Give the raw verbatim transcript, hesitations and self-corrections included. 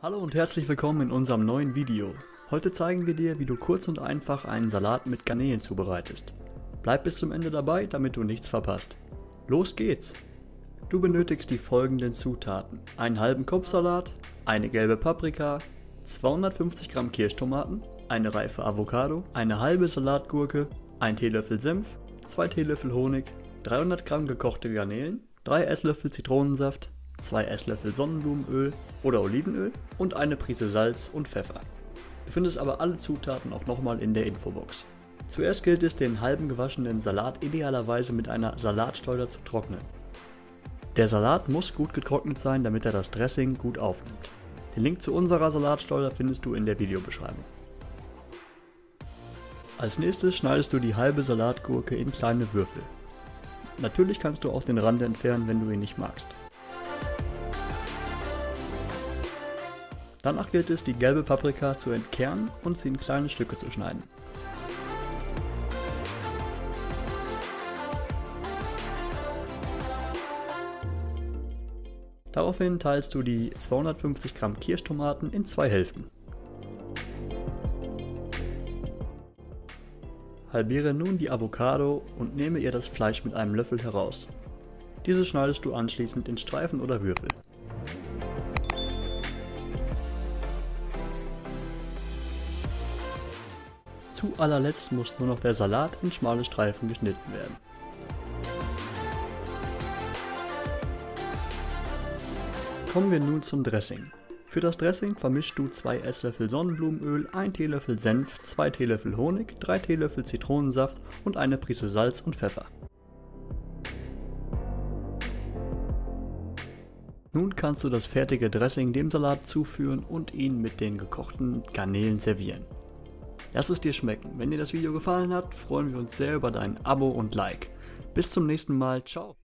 Hallo und herzlich willkommen in unserem neuen Video. Heute zeigen wir dir, wie du kurz und einfach einen Salat mit Garnelen zubereitest. Bleib bis zum Ende dabei, damit du nichts verpasst. Los geht's! Du benötigst die folgenden Zutaten: einen halben Kopfsalat, eine gelbe Paprika, zweihundertfünfzig Gramm Kirschtomaten, eine reife Avocado, eine halbe Salatgurke, ein Teelöffel Senf, zwei Teelöffel Honig, dreihundert Gramm gekochte Garnelen, drei Esslöffel Zitronensaft, zwei Esslöffel Sonnenblumenöl oder Olivenöl und eine Prise Salz und Pfeffer. Du findest aber alle Zutaten auch nochmal in der Infobox. Zuerst gilt es, den halben gewaschenen Salat idealerweise mit einer Salatschleuder zu trocknen. Der Salat muss gut getrocknet sein, damit er das Dressing gut aufnimmt. Den Link zu unserer Salatschleuder findest du in der Videobeschreibung. Als nächstes schneidest du die halbe Salatgurke in kleine Würfel. Natürlich kannst du auch den Rand entfernen, wenn du ihn nicht magst. Danach gilt es, die gelbe Paprika zu entkernen und sie in kleine Stücke zu schneiden. Daraufhin teilst du die zweihundertfünfzig Gramm Kirschtomaten in zwei Hälften. Halbiere nun die Avocado und nehme ihr das Fleisch mit einem Löffel heraus. Diese schneidest du anschließend in Streifen oder Würfel. Zu allerletzt muss nur noch der Salat in schmale Streifen geschnitten werden. Kommen wir nun zum Dressing. Für das Dressing vermischst du zwei Esslöffel Sonnenblumenöl, ein Teelöffel Senf, zwei Teelöffel Honig, drei Teelöffel Zitronensaft und eine Prise Salz und Pfeffer. Nun kannst du das fertige Dressing dem Salat zuführen und ihn mit den gekochten Garnelen servieren. Lass es dir schmecken. Wenn dir das Video gefallen hat, freuen wir uns sehr über dein Abo und Like. Bis zum nächsten Mal. Ciao.